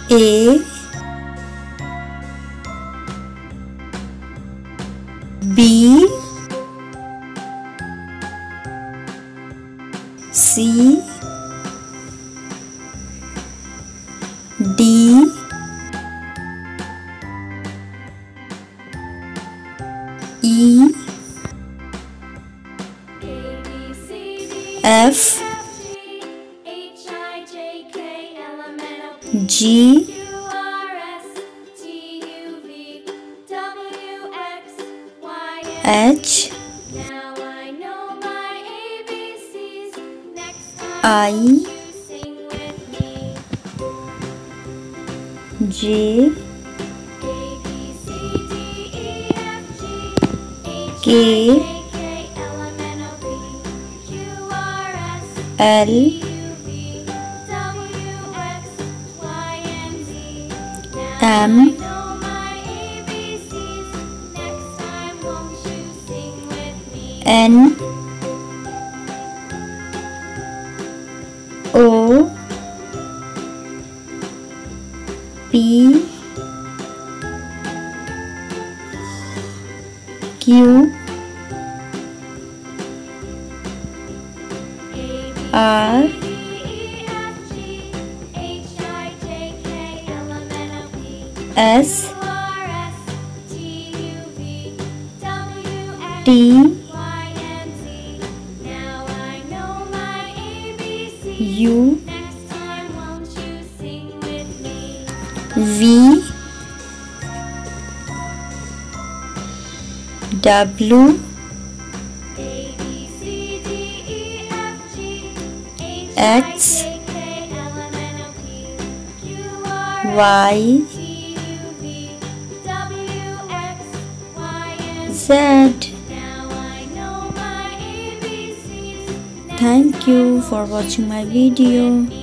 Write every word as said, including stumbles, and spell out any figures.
A B C D E F G H I J K L M N O P Q R S T U V W X Y Z. Thank you for watching my video.